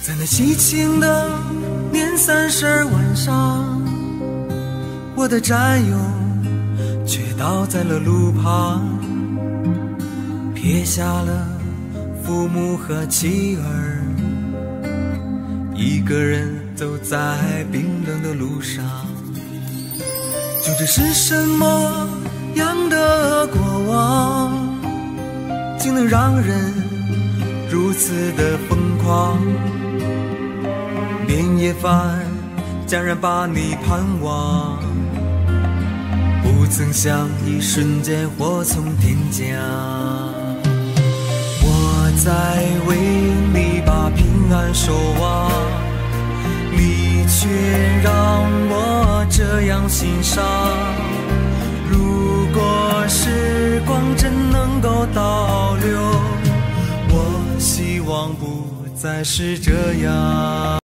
在那凄清的年30晚上，我的战友却倒在了路旁，撇下了父母和妻儿，一个人走在冰冷的路上。究竟是什么样的过往，竟能让人如此的疯狂？年夜饭竟然把你盼望，不曾想一瞬间祸从天降。我在为你把平安守望，你却让我这样心伤。如果时光真能够倒流，我希望不再是这样。